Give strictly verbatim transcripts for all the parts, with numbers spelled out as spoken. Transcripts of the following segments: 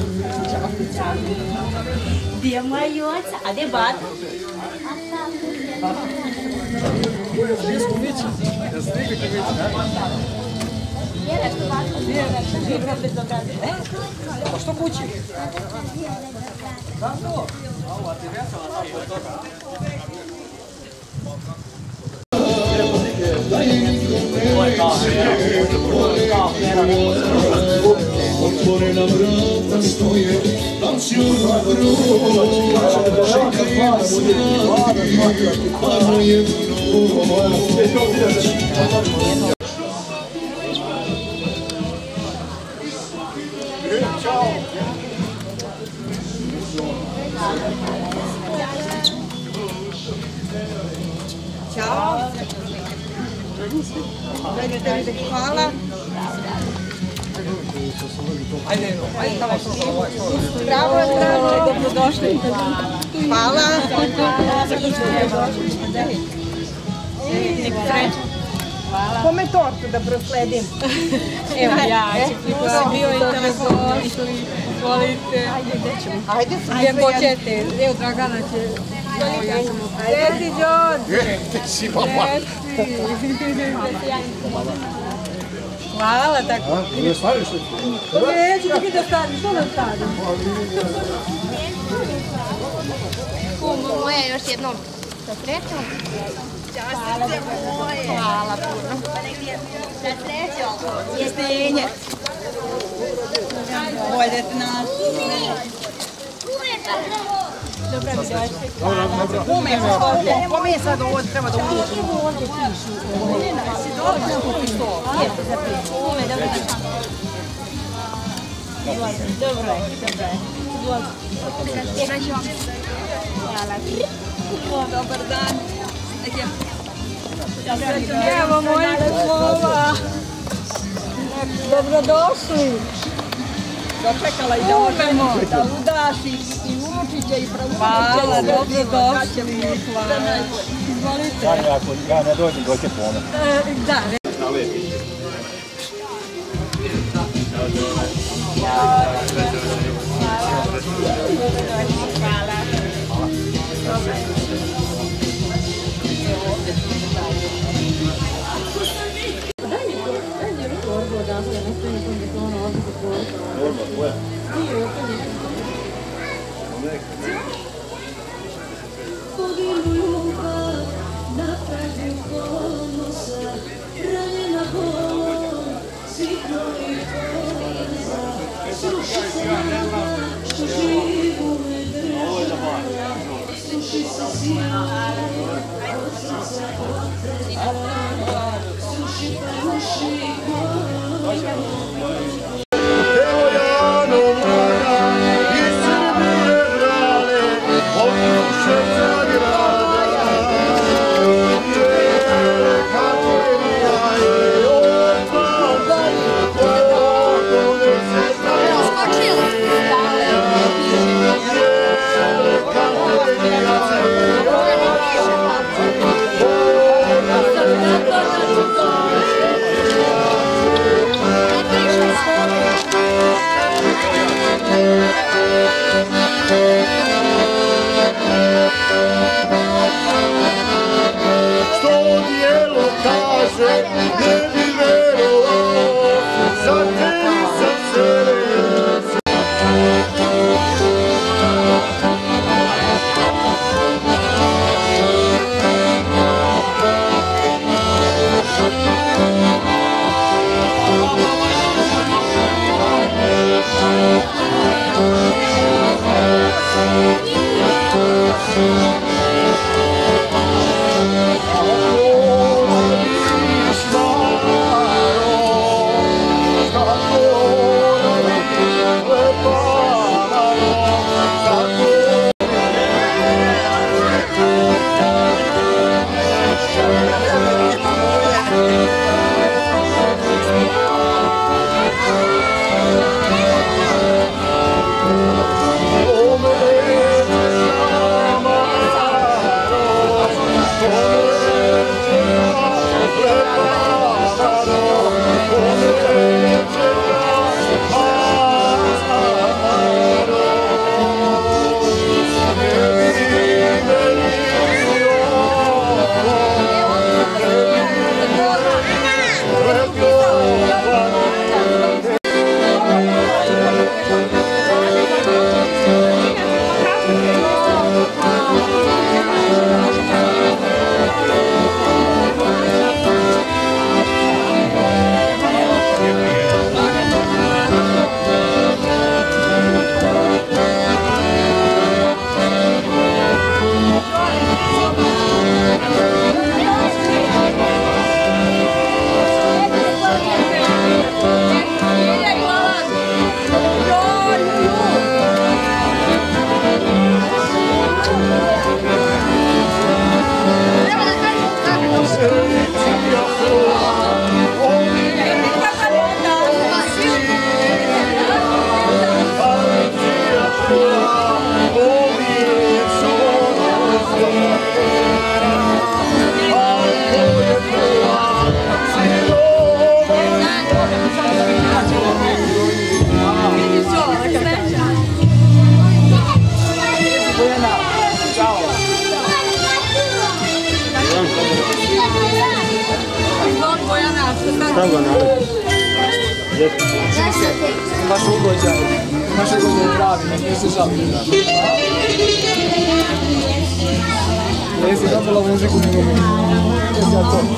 Gdje je moja Joca? A gdje je Bata? Pa što kući? Otvorena vrata stoje, ansiozna groza, čeka je na smrti, a je noć. Ćao. Hvala. Bravo, bravo, dobrodošli. Hvala. Kome tortu da prosledim? Evo ja, ću bio i telefon, volite. Ajde, Gdje hoćete, evo Dragana će. Reci, Đon. Ti si papa. Hvala tako. Ne staviš li? Neću ti da stavim, što da stavim? Kumo moja, još jednom sa srećom. Hvala moje. Hvala puno. Sa srećom. Jestenje. Bolje te nas. Dobro mi došli. Kome je sad ovo treba da uđe? Kume, dobro mi Dobro je, dobro je. Hvala. Dobar dan. Evo moji slova. Dobrodošli. Dočekala i da možemo da udaš i unučiće i pravučiće. Hvala, dobrodošli. Hvala. Izvolite. Ja ne dođem, doće pome. Da, Skočila. vaš ugođaj, naše godine pravi, ne se šalite. Jesi dobila muziku nego mi. Jesi ja to.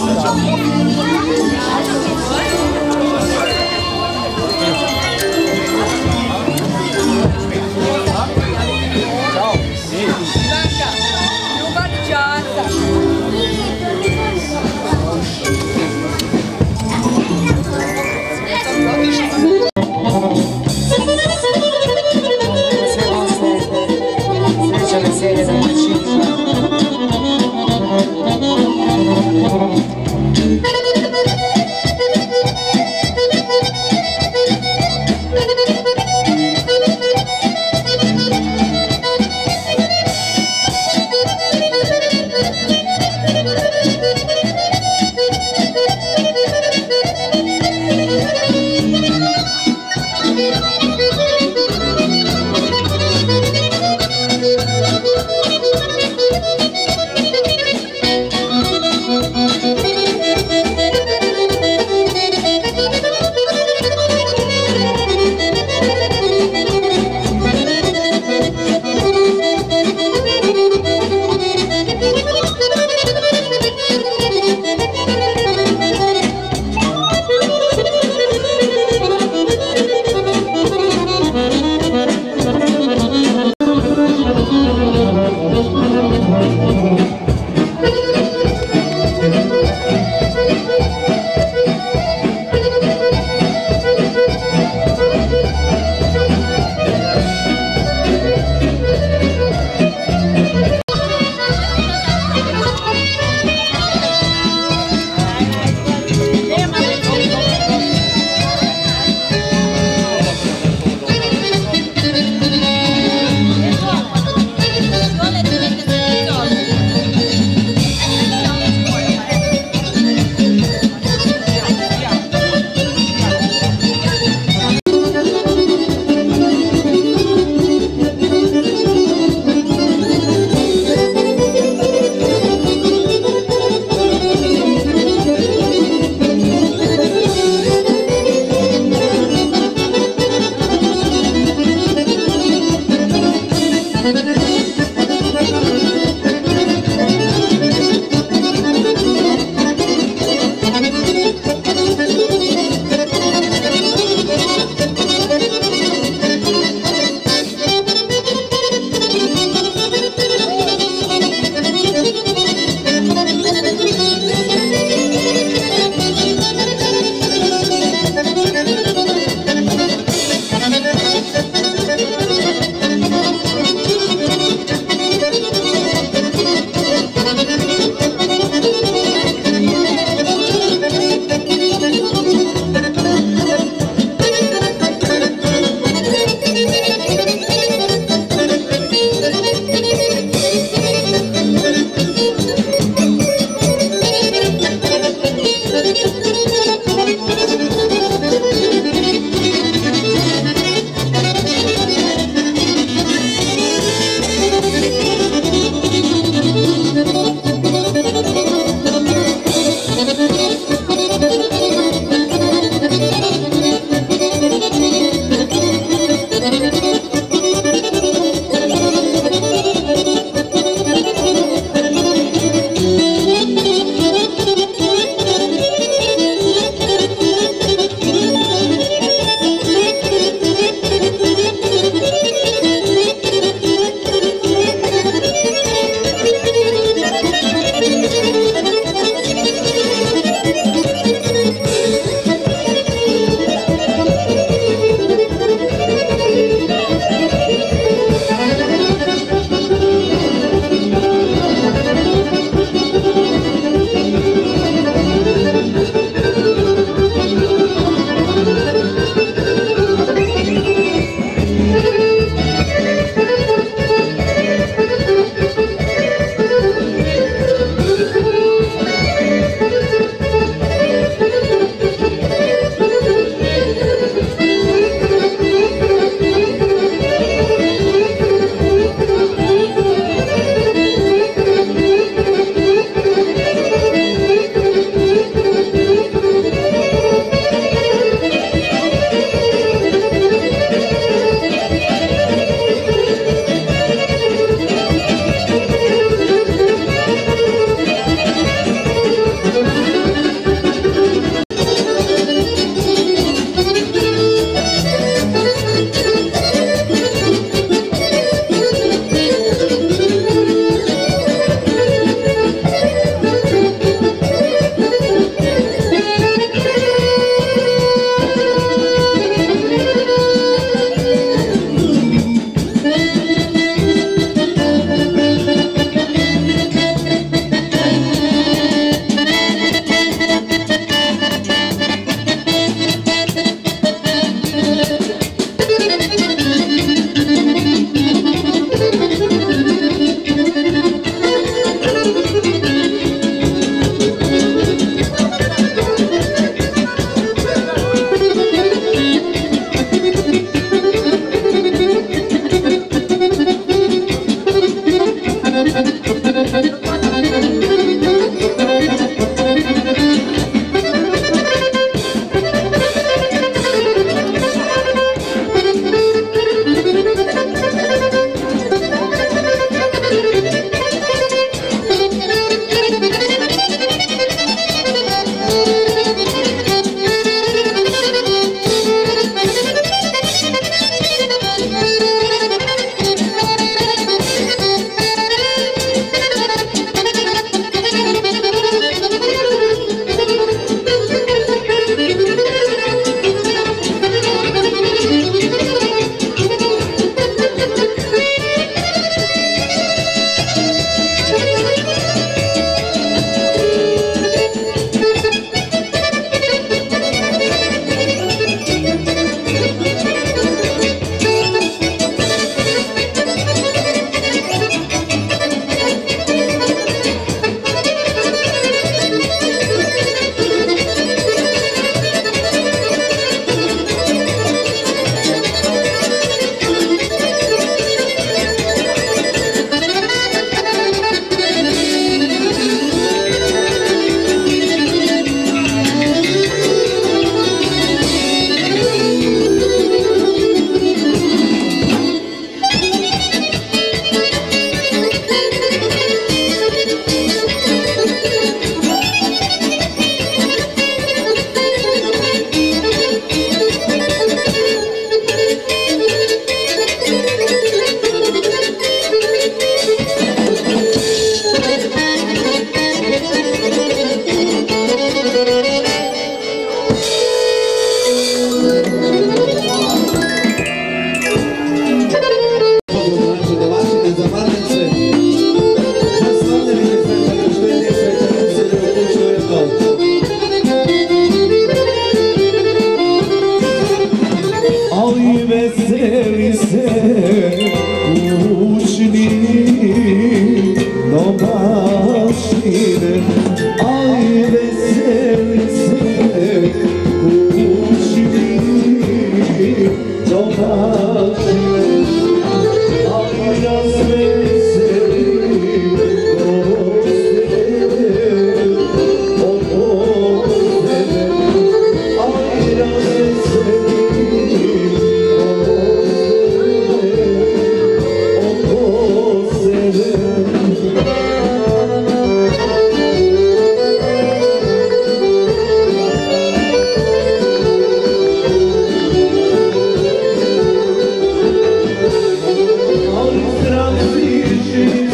Ćao. Ivanka, ljubav časa. Sreća veselje da mi činša.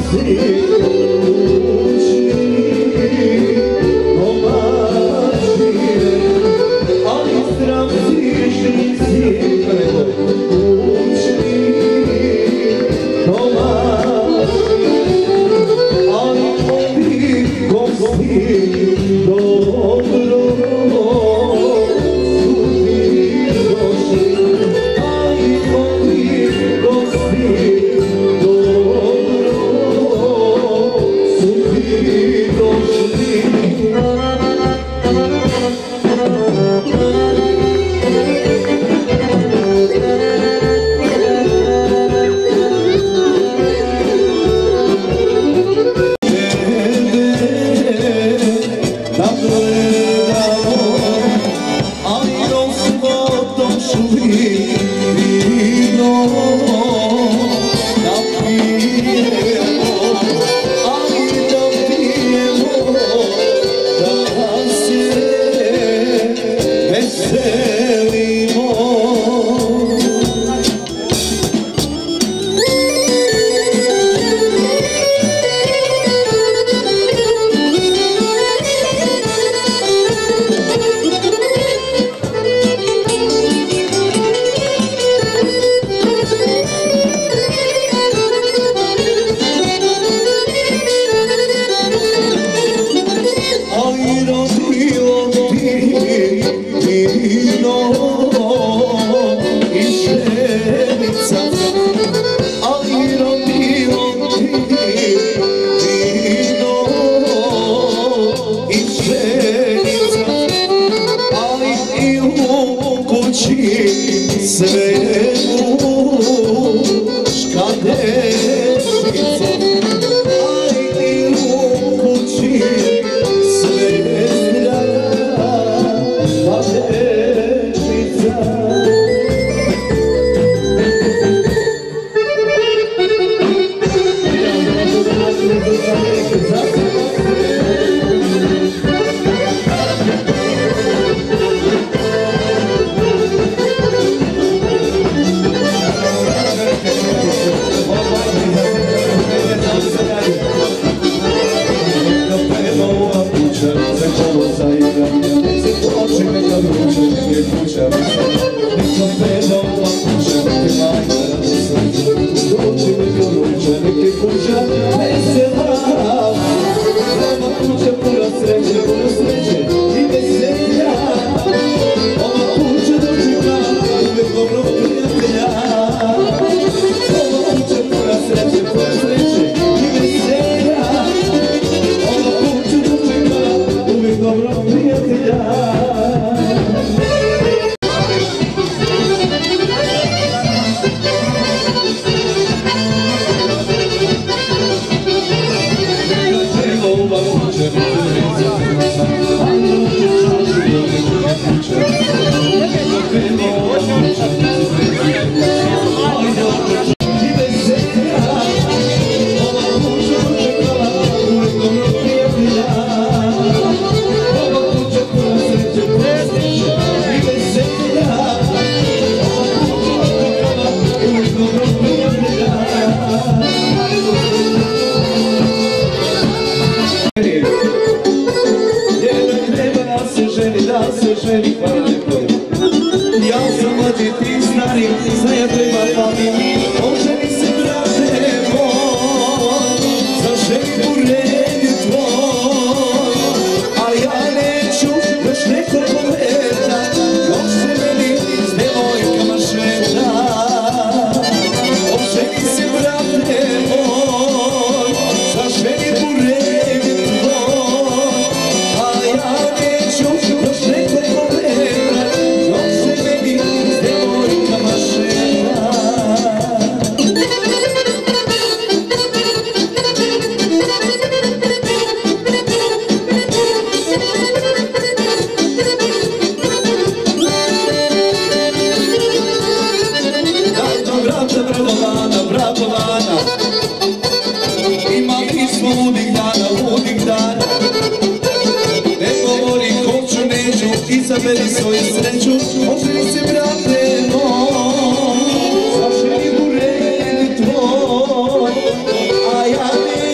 Izabeli svoju sreću, oženi se brate moj, zaželi u redu tvoj, a ja ne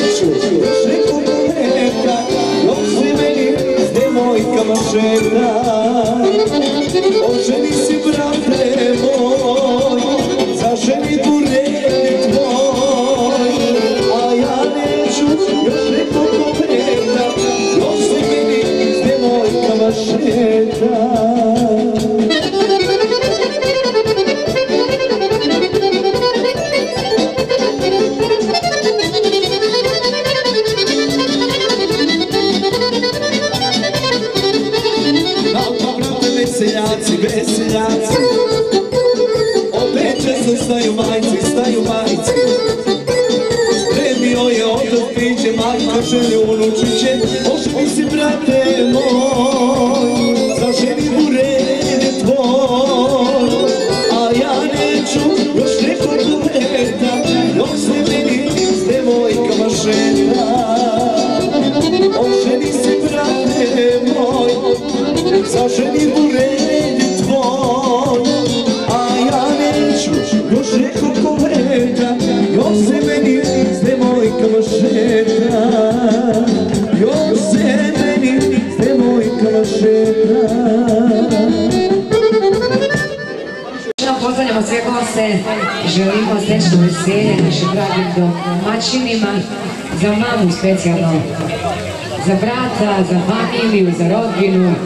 znaju majci. Spremio je otok piće, majka želi unučiće. Oženi se, brate moj, zaženi u rede tvoj. A ja neću još nekog leta, dok se meni s devojkama šeta. Oženi se, brate moj, zaženi u rede tvoj. A ja neću još nekog leta, dok se meni s devojkama šeta. Dok se meni s devojkama šeta. Pozdravljamo sve goste, želimo srećno veselje našim dragim domaćinima, za mamu specijalno, za brata, za familiju, za rodbinu.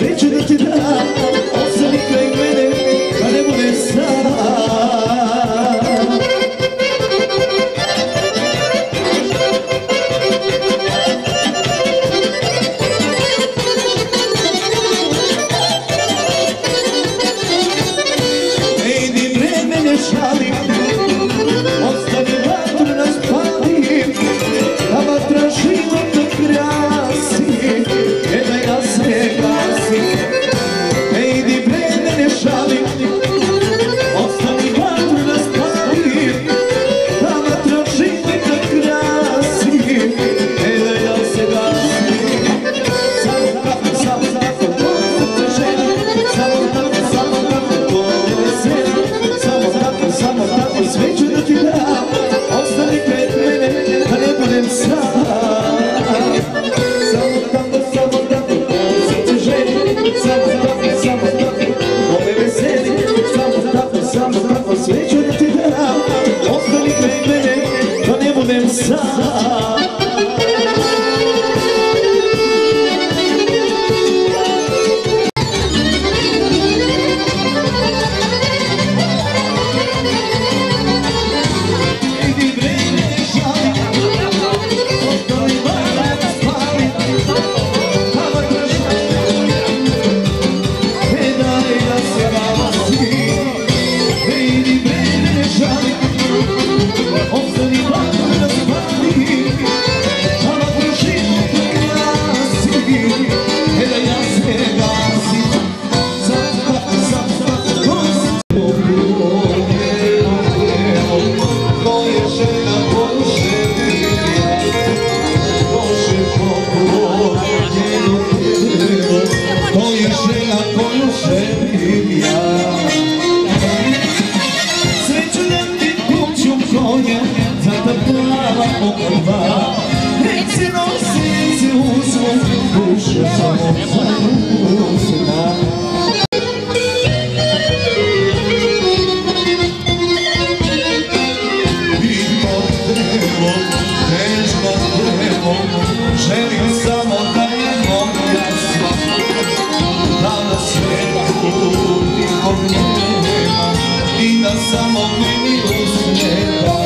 sve ću da ti dam, ostani kraj mene, da ne budem sam. Sve ću da ti dam, ostani kraj mene, da ne budem sam. Želim samo da je moja sva, da na svijetu nikog nema i da samo meni uspjeva.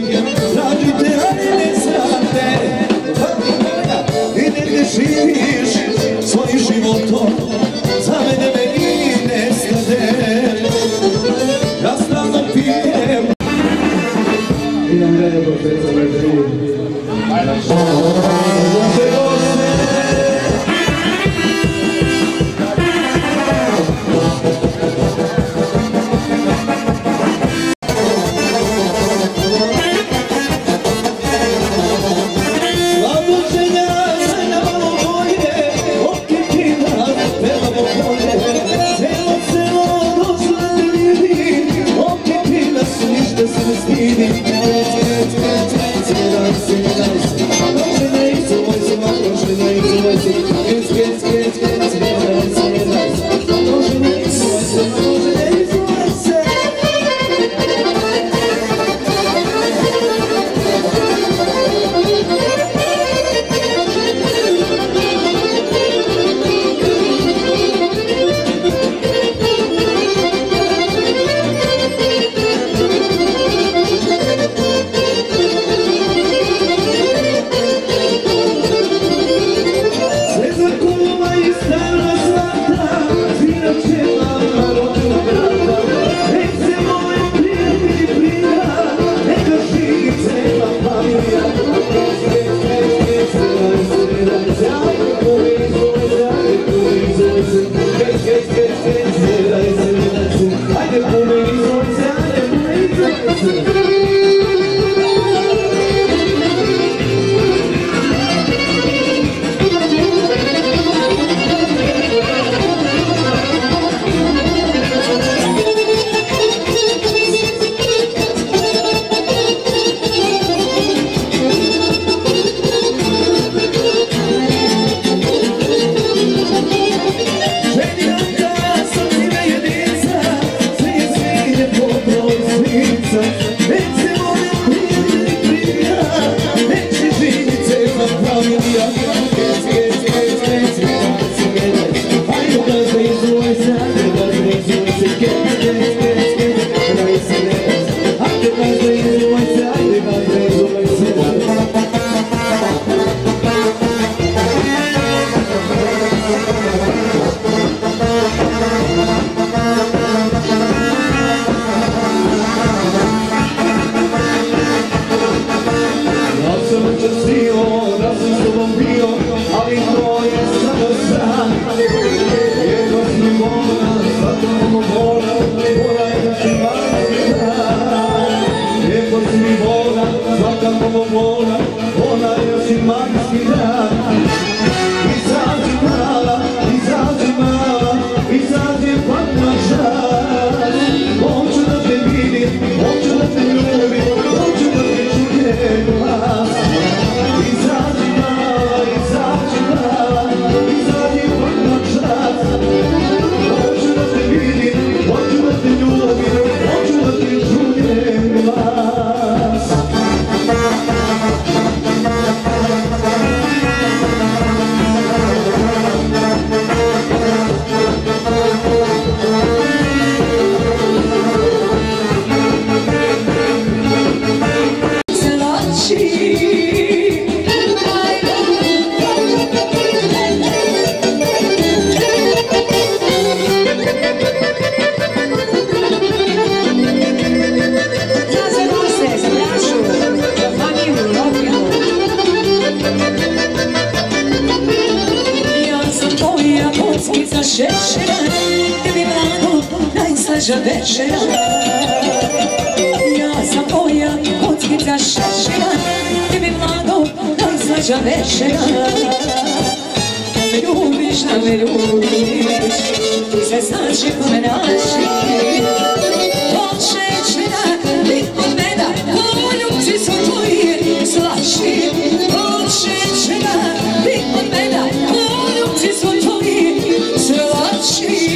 Tražite, ali ne znate, pa mi moja, i ne živiš krstio, da sam s tobom bio, ali to je samo san. Jedno si mi vola, svakako vola, vola je da ti mali dan. Jedno si mi vola, svakako vola, vola je da ti mali dan. Izađi mala, izađi mala, izađi pa na žal. Hoću da te vidim, hoću da te ljubim, hoću da te čujem glas. Izađi mala, izađi mala, izađi pa na žal. Hoću da te vidim, hoću da te ljubim, hoću da te čujem glas. Šešera, tebi mlado, najslađa večera. Ja sam tvoja kockica šešera, tebi mlado, najslađa večera. Da me ljubiš, da me ljubiš, ti se znači kome naši. Od šešera, bit od meda, poljubci su tvoji slaši. Od šešera, bit od meda, poljubci su tvoji slaši.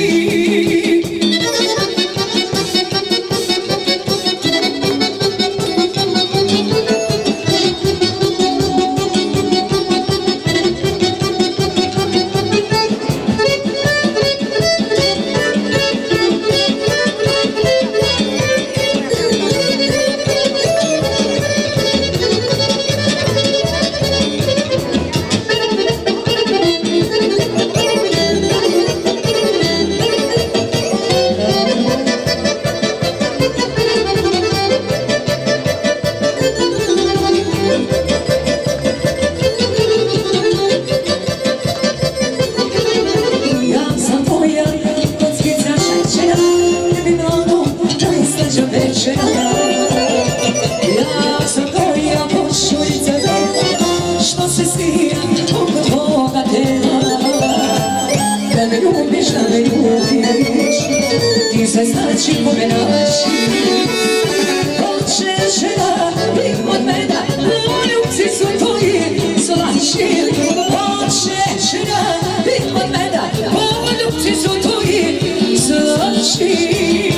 Ti se znači kome naši. Od šešera, bit od meda, poljubci su tvoji slaši. Od šešera, bit od meda, poljubci su tvoji slaši.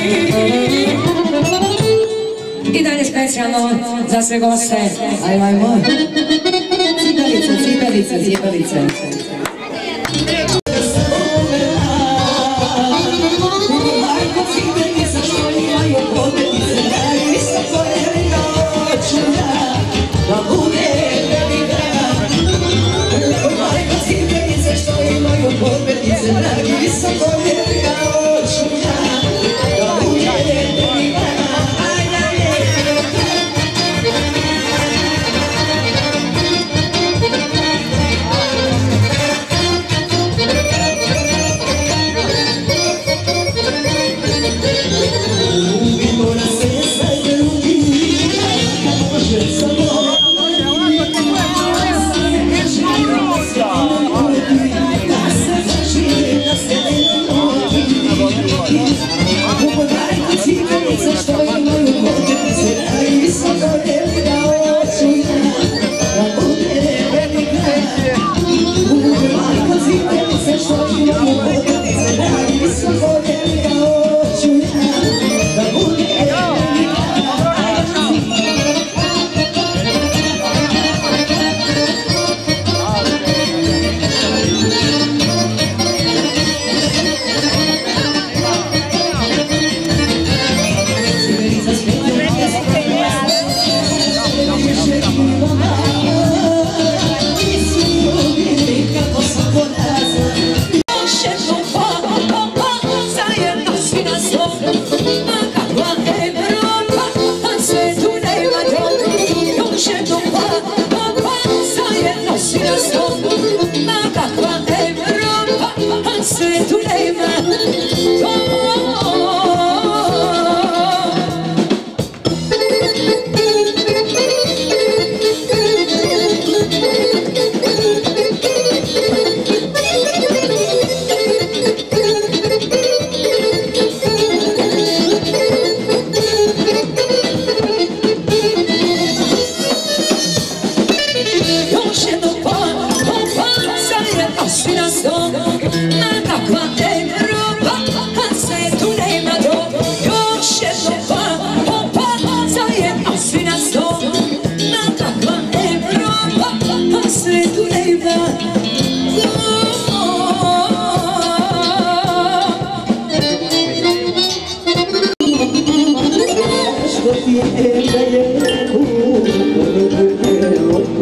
I dalje specijalno za sve goste. Ajmo, ajmo. Cipelice, cipelice, cipelice.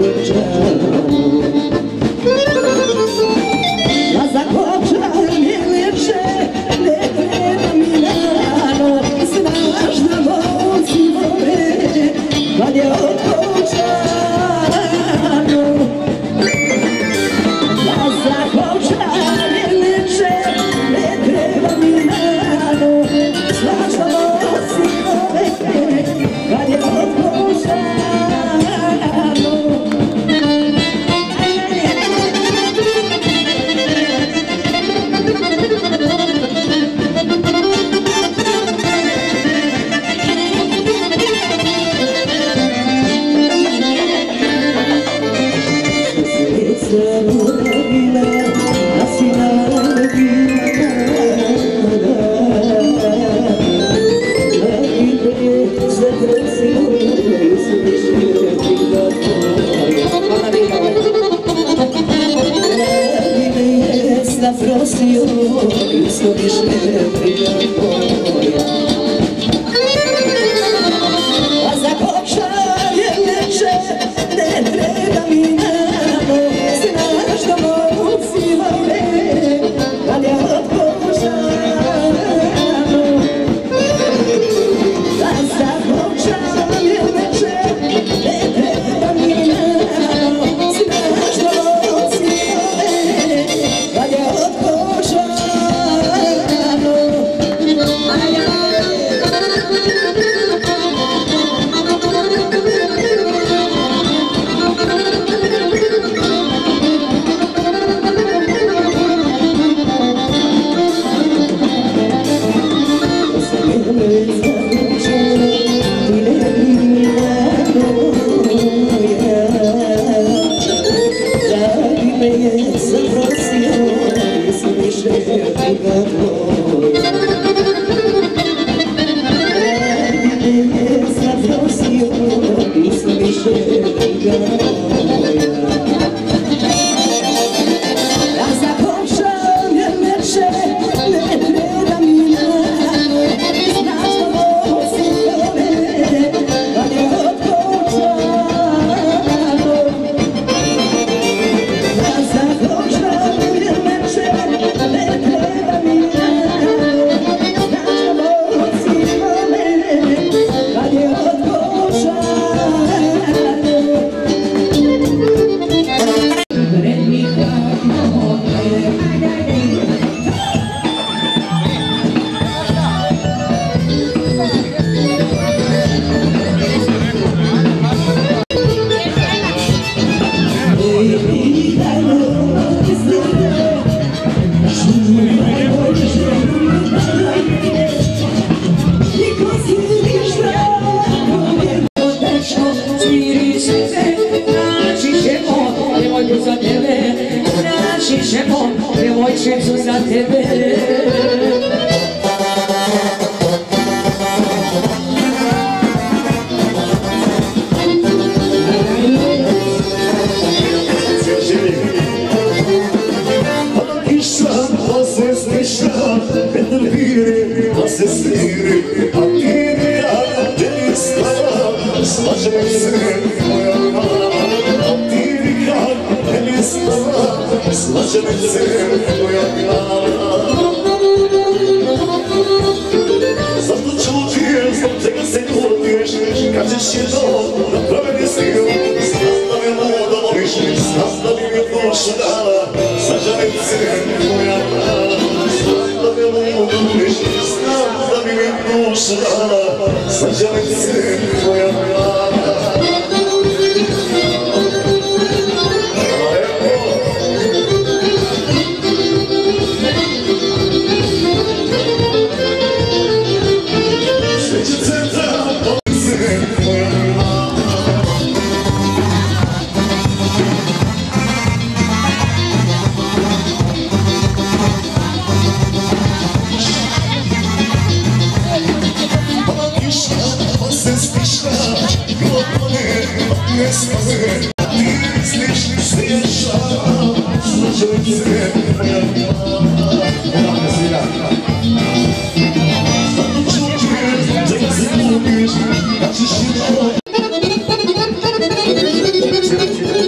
Thank you.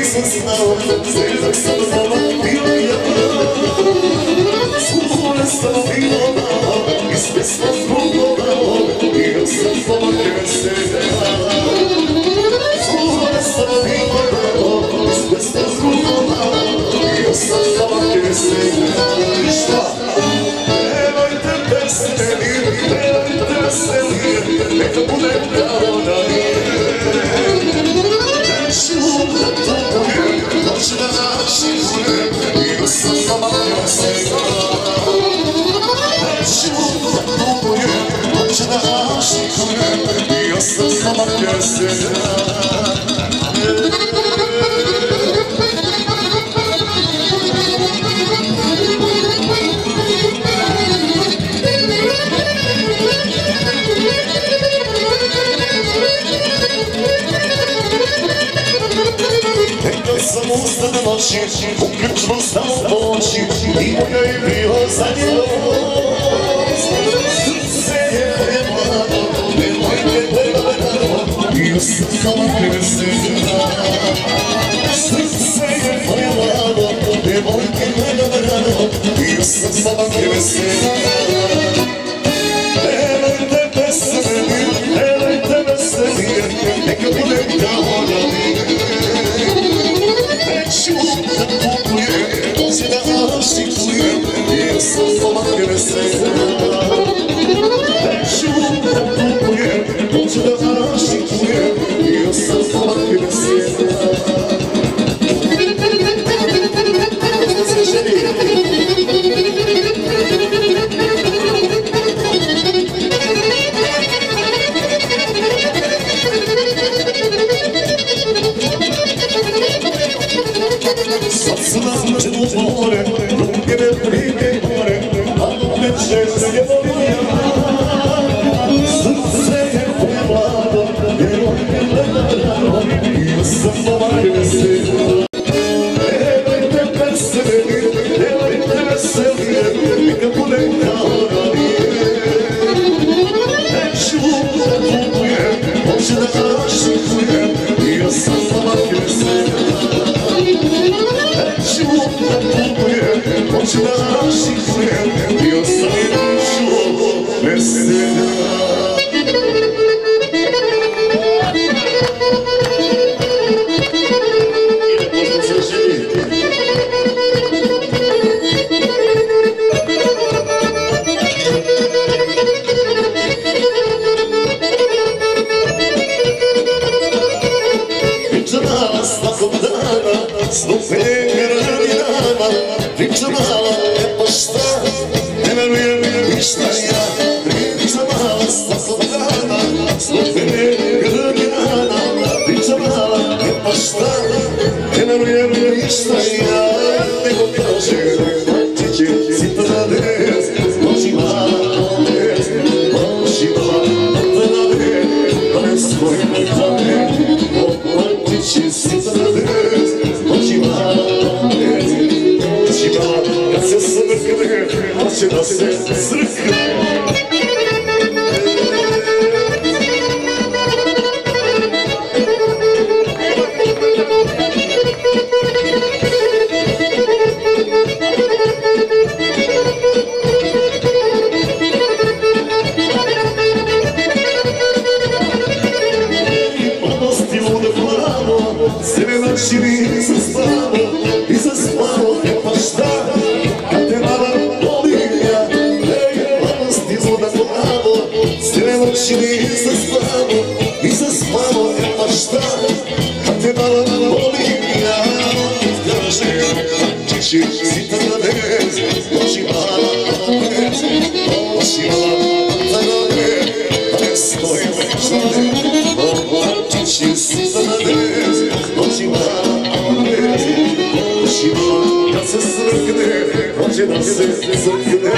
nisam znao, sve dok sam doma bio ja. Svore sam bilo malo, i sve sam zgugovao, bio sam doma veselja. Svore sam bilo malo, i sve sam zgugovao, bio sam doma veselja. I šta? Nemojte veselije, nemojte veselije, neka bude kao da nije. Noć da naši kune, bio sam doma veselja. Neću da tugujem, noć da naši kune, bio sam doma veselja. Sam ustane noći, u ključnu stao poći, i moja je bio zadnje noć. Srce je mlado, nemojte gledano, bio sam doma veselja. Srce je mlado, nemojte gledano, bio sam doma veselja. Nemojte veselije, nemojte veselije, neka bude kao da nije. Neću da tugujem, noći da ašikujem, bio sam doma veselja. Neću da tugujem, noći da ašikujem, bio sam doma veselja. Sad su nađen u more, ruke me prime more, a me često je volio. Srce je moje mlado, nemojte gledano, bio sam doma veselja. Nemojte veselije, nemojte veselije, neka bude kao da nije. Neću da tugujem, hoću da ašikujem, bio sam doma veselja. Neću da tugujem, hoću da ašikujem, bio sam i dušu veselja. Priča mala svakog dana, slupe gradinama, priča mala, e pa šta, ne verujem ništa ja. Priča mala svakog dana, slupe gradinama, priča mala, e pa šta, ne verujem ništa ja. Nego kaže, ti će sitra dez, noći mala dez, noći mala dez, da ne svoj moj kame. Ti će sitra dez, noći mala dez, noći mala, kad se smrkne, hoće da se srkne. Sve noći nisam spavao i zaspavao, e pa šta, kad te mala volim ja. Ej, mladost izvoda glavo, sve noći nisam spavao i zaspavao, e pa šta, kad te mala volim ja. Kaže, ti će sitra dez, noći mala dez, noći mala dez, da ne stoji večne, ti će sitra dez, noći mala dez, noći mala, kad se srkne, hoće da se srkne.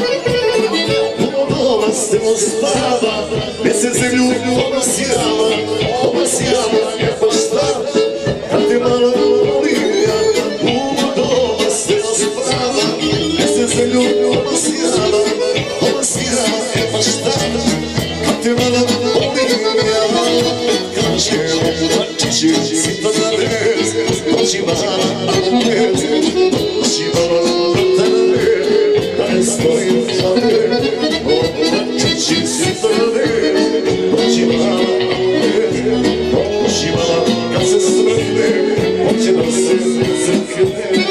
Spava, već se zemlju ona sjava, Doći sitana ne, doći mala ne, doći mala ne, da ne stojim za ne. Doći sitana ne, doći mala ne, doći mala kad se smrne, hoće da se crkne.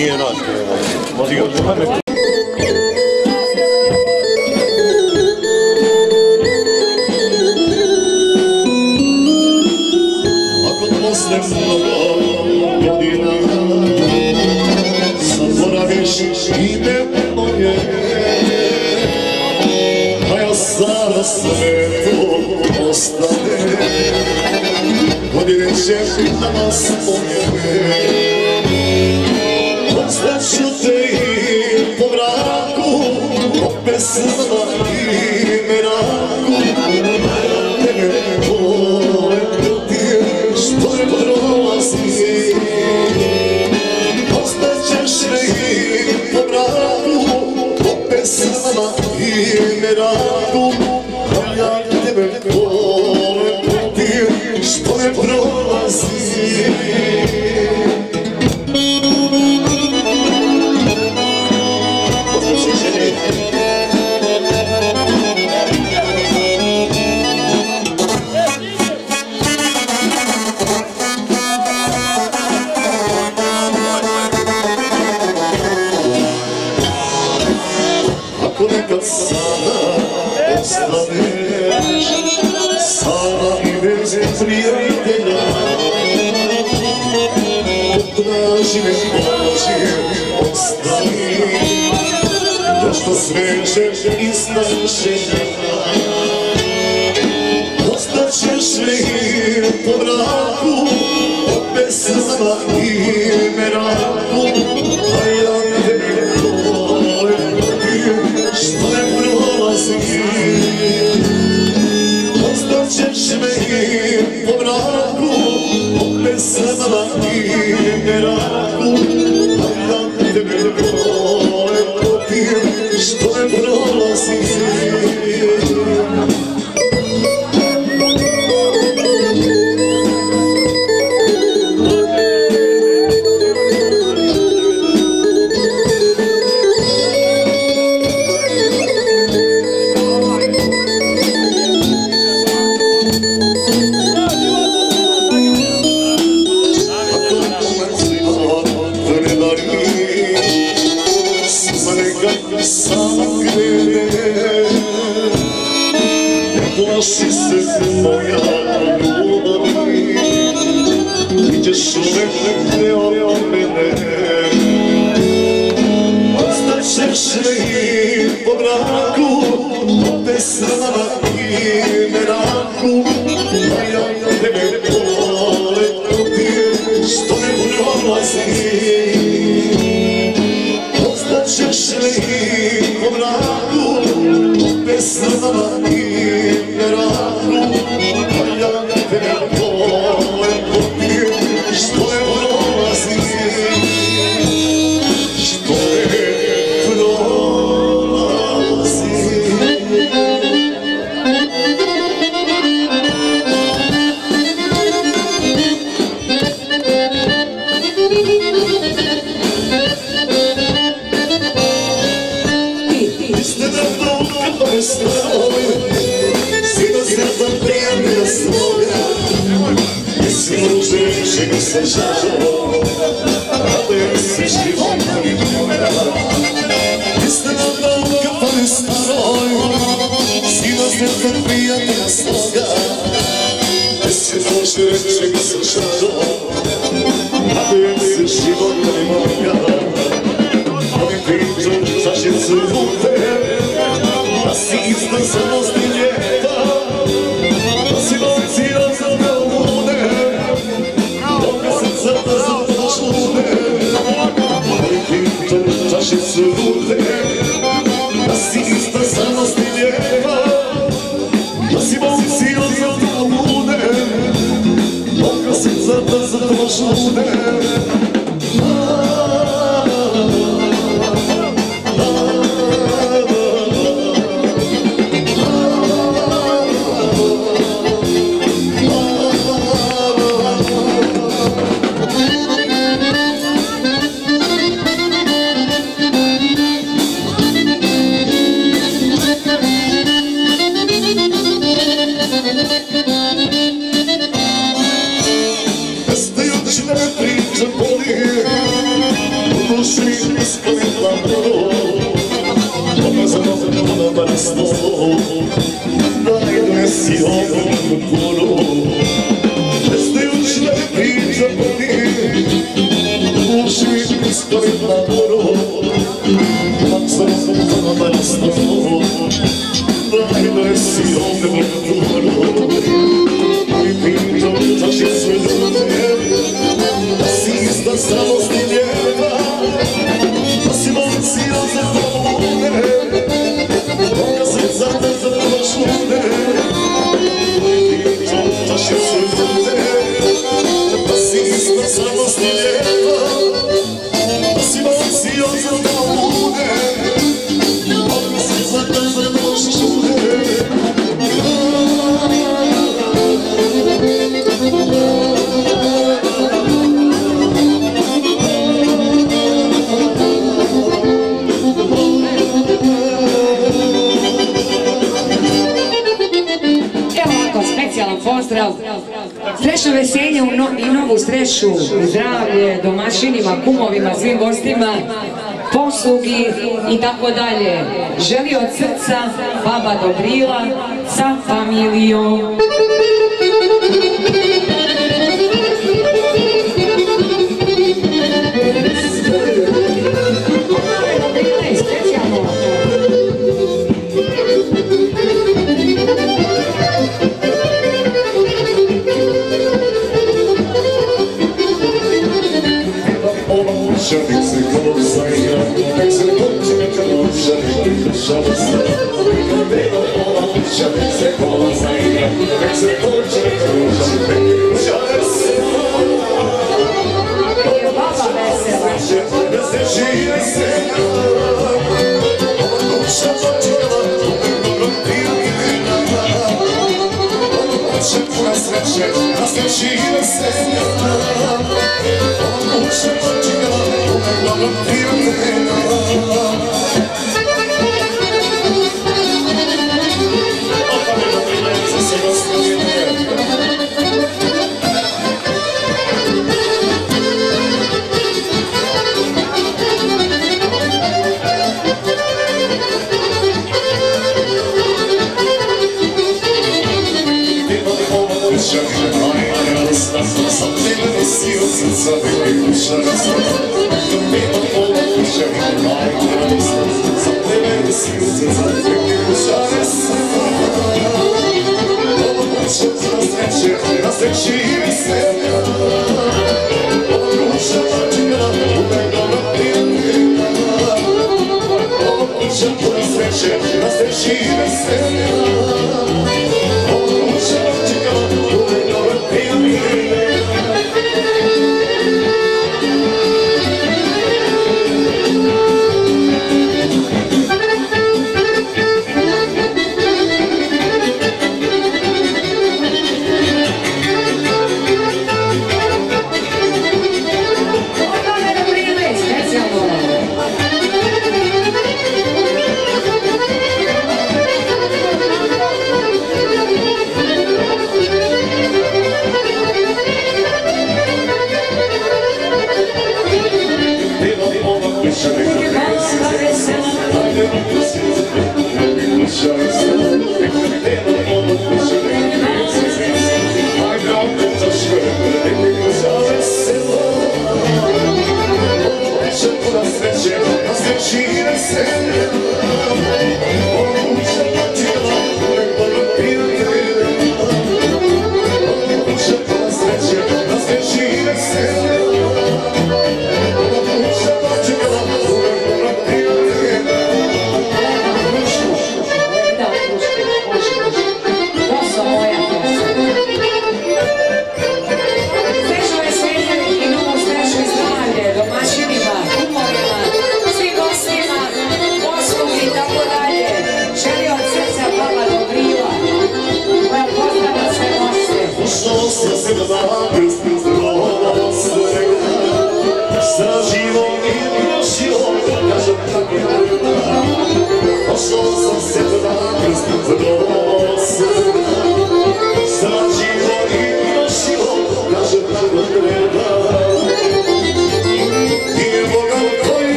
Nije naš krevo. Može ga želeme. Ako posle mnogo godina zaboraviš ime moje, a ja sada sve to ostane, godine će da nas pomjene. Posleću te i po mraku, opet sama i meraku, a ja tebe volim ti što je prolazi. Poslećeš me i po mraku, opet sama i meraku, a ja tebe volim ti što je prolazi. Nekad sada ostaneš sama i bez prijatelja, potraži me Bože, ostani, nešto sveže iz našega. Ostaćeš mi po mraku, opet sama i meraku, a ja tebe volim što ne prolazi. Ostaćeš me i po mraku, opet sama i meraku, a ja tebe volim što ne prolazi. Sama krene, ne plaši se moja ljubavi, iđeš uvek negde od mene. Ostaćeš me i po mraku, opet sama i meraku, a ja tebe volim ti što ne prolazi. Ostaćeš me i po mraku, opet sama i meraku, a ja tebe volim ti što ne prolazi, što ne prolazi. Sino sretan prijatelja svoga, jesi muže čega se žao, radujem se života i moja. Jeste na dom kapane staroj, sino sretan prijatelja svoga, jesi muže čega se žao, radujem se života i moja. Oni priču zašicu u tebe, da si iznesenost i ljeta, da si locira za me lude, moga srca da zato žlude. Moji pinto čašicu lude, da si iznesenost i ljeta, da si locira za me lude, moga srca da zato žlude. Остаются на zovem na moru, sve zovem na stolu, najde si ovdje vrturu, i pitam da će sve ljude, da si izda starosti ljeva, da si momci ozirne, moja srca te zrvaš lude, i pitam da će sve ljude, da si izda starosti ljeva, da si momci ozirne lude, moja srca te zrvaš lude. Pozdrav, srećno veselje no, i novu sreću, zdravlje domaćinima, kumovima, svim gostima, poslugi i tako dalje. Želi od srca baba Dobrila sa familijom. Nek se kosa igra, nek se koče neka duša, nek se šalasa. Nema ova kuća, nek se kosa igra, nek se koče neka duša, nek se šalasa. Baba vesela, da se žive se, ova duša počela, uvek dobro pijena. Ova kuća puna sreće, da se žive se, ova duša počela, dobro pijena. Opa me Dobrila za sve gospodine. Sam tebe nosio srca, veli kuća rasta. Nema ova kuća, majka rasta. Sam tebe nosio srca, veli kuća rasta. Ova kuća puna sreće, na sreći i veselja. Ova kuća počela, uvek dobro pijena. Ova kuća puna sreće, na sreći i veselja. Ova kuća počela, uvek dobro pijena.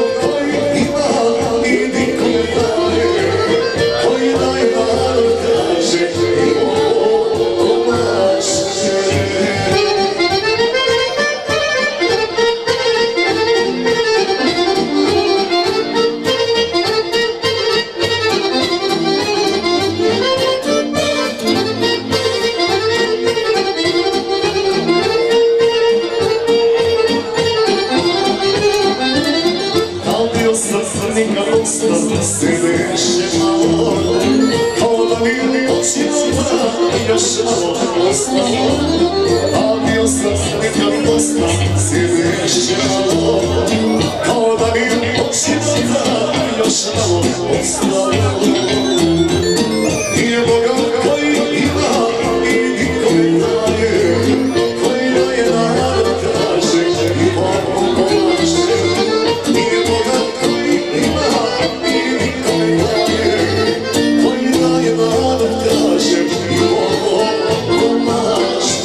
Koji daje narod bio sam nikad ostao se neće malo, kao da mi očinova još malo ostalo. A bio sam nikad ostao se neće malo, kao da mi očinova još malo ostalo. Nije Boga koji ima i niko ne daje, koji daje narod kaže i Bogu pomaže. Nije Boga koji ima i niko ne daje, koji daje narod kaže i Bogu pomaže.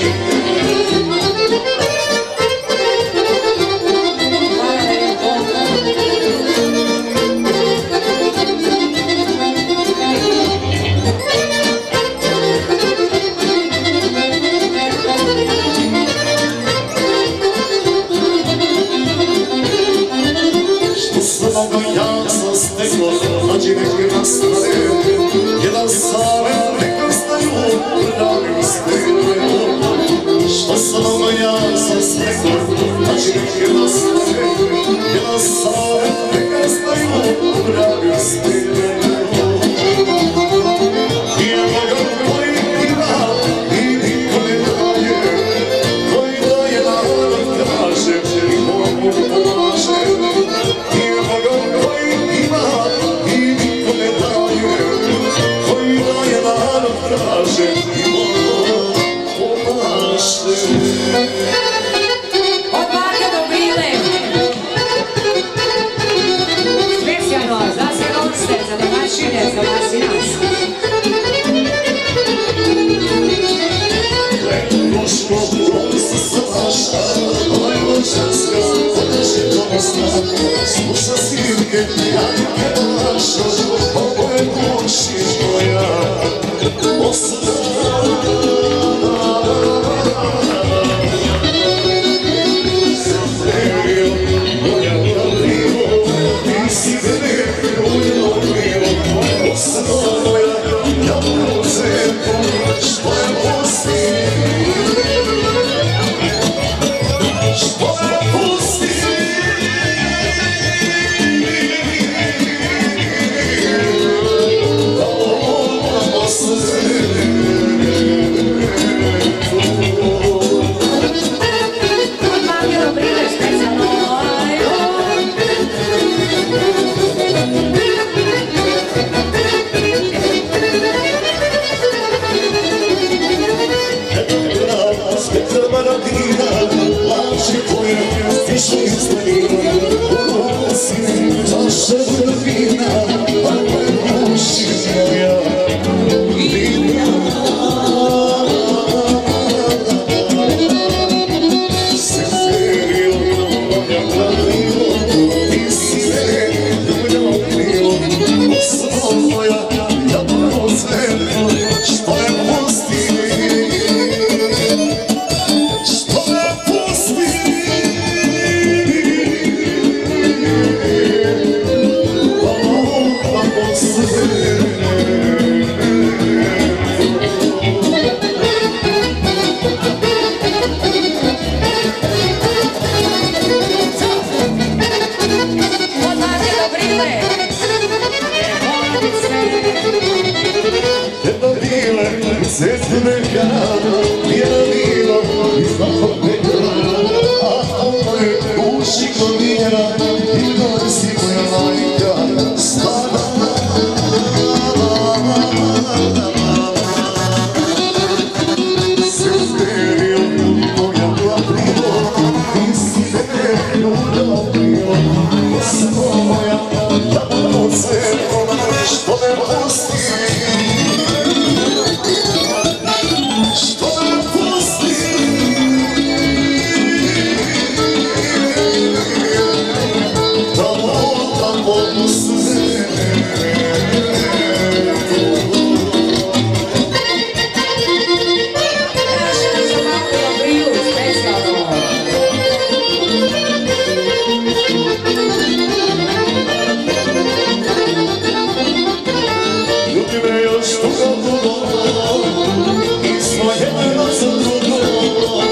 Mnogo jasno steklo, nađi neki nastane, jedan savjet neka staju, pravi stegu. Što se mnogo jasno steklo, nađi neki nastane, jedan savjet neka staju, pravi stegu. Nije Boga koji ima i niko ne daje, koji daje narod kaže i Bogu pomaže. Nije Boga koji ima i niko ne daje, koji daje narod kaže i Bogu pomaže. Od Marka do Brile. Specijalno za sve goste, za domaćine, za vas i nas. Moško, voli se svašta, ajmo časka, podaže to osna. Sluša svirke, ja nike naša, ovo je kući moja osna. Serio, moja pravilo, ti si mene ujelo krilo, osna moja, ja pozem, što je pusti. Što je pusti.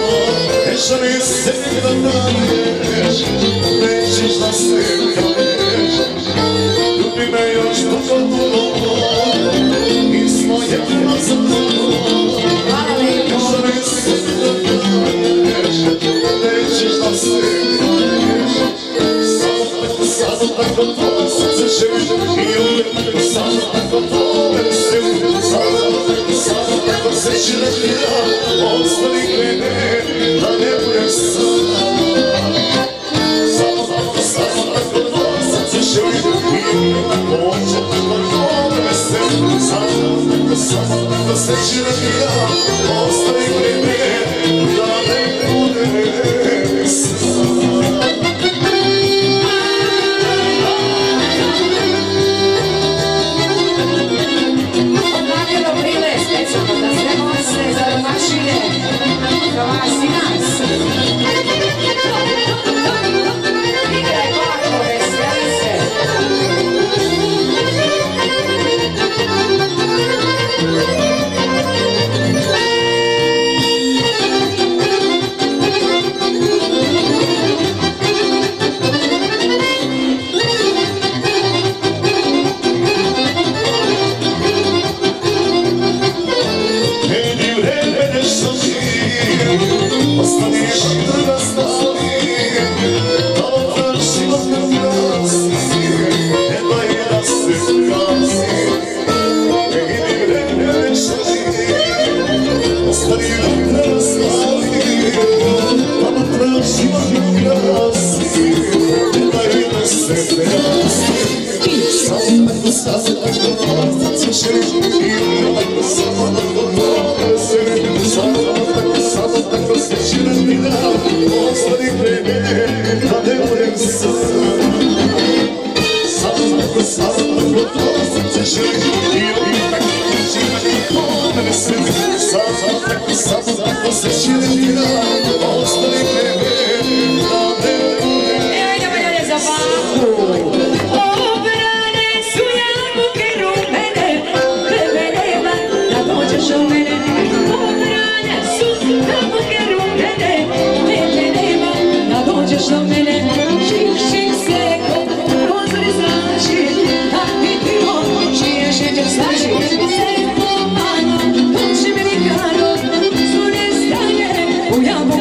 Nećeš da se Ujavu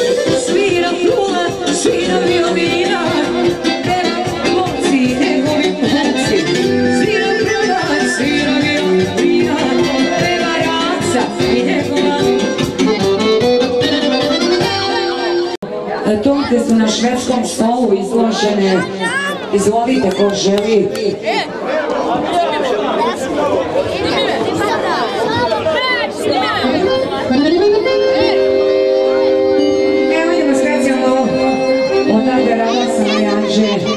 svira flula, svira violina, peva momci njegovi momci. Svira flula, svira violina, peva Raca i njegova. Torte su na švedskom stolu izložene. Izvolite ko želi. Evo idemo specijalno odavde Radosana Janđe.